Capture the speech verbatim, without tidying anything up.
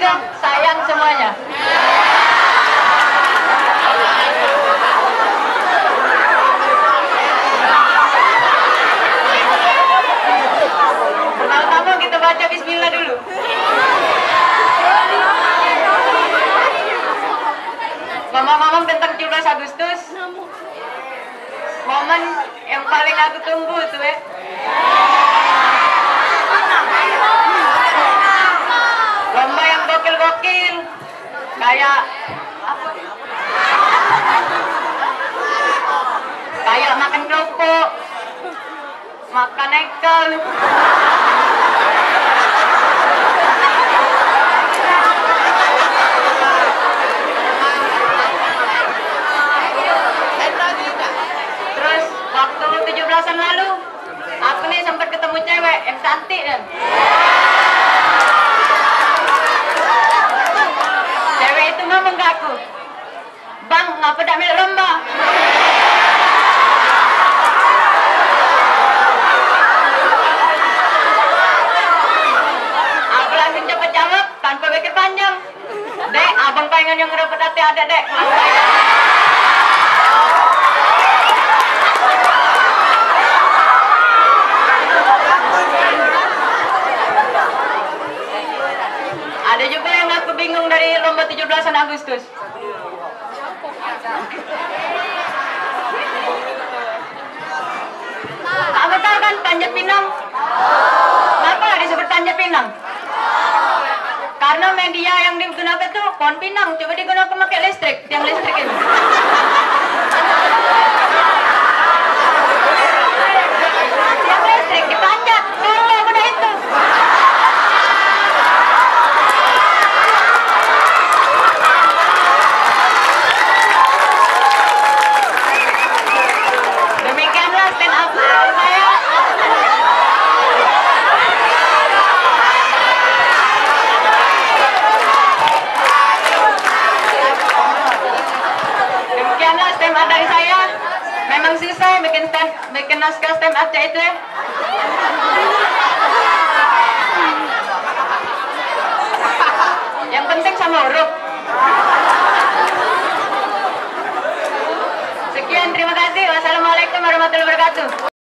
Semoga sayang semuanya. Pertama-tama kita baca bismillah dulu. Ngomong-ngomong tentang tujuh belas Agustus, momen yang paling aku tunggu tuh ya. Lomba yang gokil-gokil, kayak apa? Kayak makan kerupuk, makan ekel. Terus waktu tujuh belasan lalu, aku nih sempat ketemu cewek yang cantik kan. Cewek itu ngomong ke aku, "Bang, ngapa tak milih lomba?" Aku langsung cepet jawab tanpa pikir panjang, "Dek, abang pengen yang ngerebut hati ada, Dek." Ada juga yang aku bingung dari lomba tujuh belasan Agustus. Kamu tahu kan panjat pinang? Kenapa disebut panjat pinang? Karena media yang digunakan tuh pohon pinang, coba digunakan pakai listrik, tiang listrik ini. Tiang listrik dipanjat, kalau udah itu. Demikianlah stand up saya. Demikianlah stand up dari saya. Memang susah bikin stand, bikin naskah stand up itu ya. Yang penting sama huruf. Sekian, terima kasih. Wassalamualaikum warahmatullahi wabarakatuh.